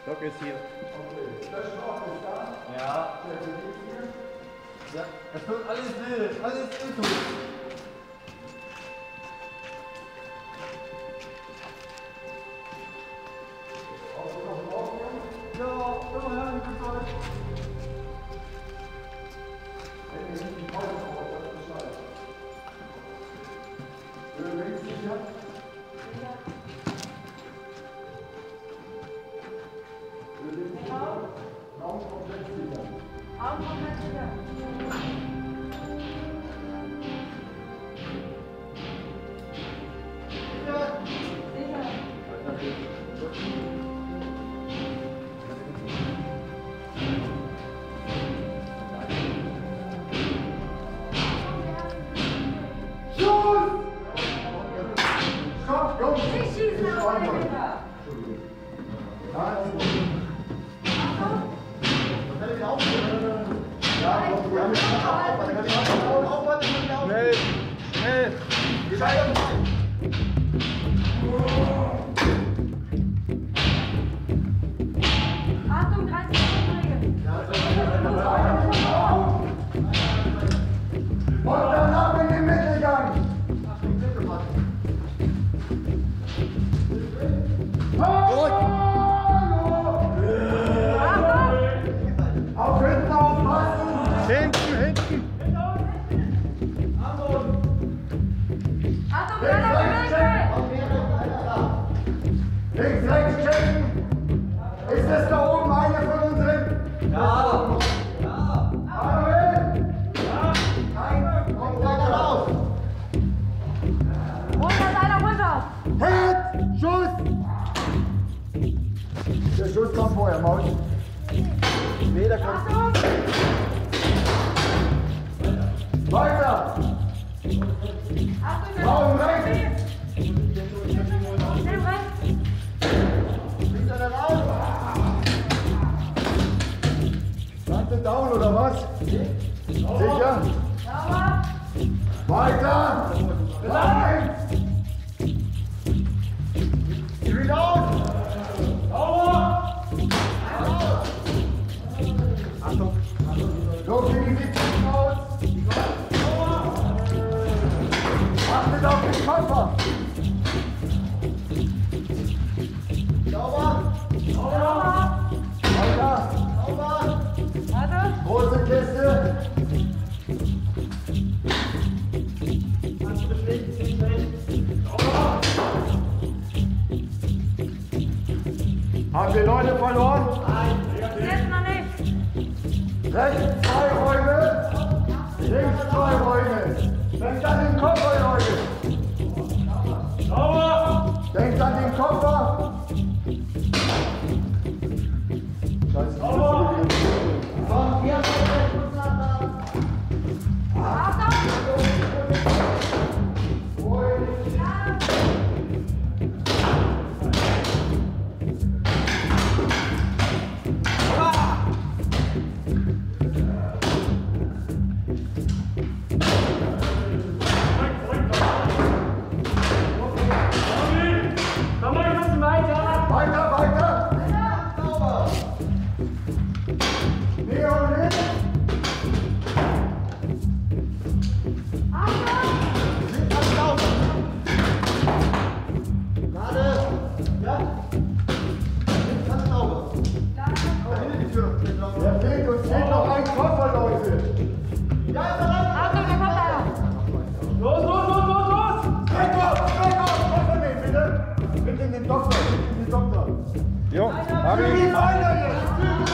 Stock ist hier. Okay, das Stock ist da. Ja. Der liegt hier. Ja, es wird alles wild, alles wild. Ja, immer her, liebe Leute. Wenn ihr nicht die Pause braucht, dann Bescheid. Links sicher. Raum komplett sicher. Raum komplett sicher. Stopp, Jungs! Nicht schießen, aber dahinter. Schnell, schnell. Achtung, 30 Sekunden. Und dann ab in den Mittelgang! Auf hinten aufpassen! Hinten, hinten. Achtung, kleiner Winkel. Links, rechts checken! Ist das da oben einer von unseren? Ja. Manuel? Nein, kommt gleich raus! Runter, einer runter. Hit! Schuss! Der Schuss kommt vorher, Maus. Nee, da kommt. Achtung. Weiter! Achtung, Raum rechts! Schnell rechts. Bringt er dann auf? Ganze down oder was? Sicher? Sauber. Weiter! Rein! Street out! Achtung. Los, wie die 70 aus! Achtet auf den Koffer! Sauber! Sauber. Weiter! Sauber! Warte. Große Kiste! Haben wir Leute verloren? Jetzt noch nicht. Rechts 2 Räume, links 2 Räume. Denkt an den Koffer, Leute. Denkt an den Koffer. Scheiße. Komm, hier. Achtung. Ja. Weiter, weiter. Sauber. Näher und hin. Sind ganz sauber. Gerade. Ja. Sind ganz sauber. Da hinten die Tür. Der fehlt uns fehlt noch ein Koffer, Leute. Ja, ist er rein. Achtung, da kommt einer. Streck auf, Koffer nehmen, bitte. Bitte in den Doktor, bitte in den Doktor. Jo, hab Wie ich. weiter jetzt?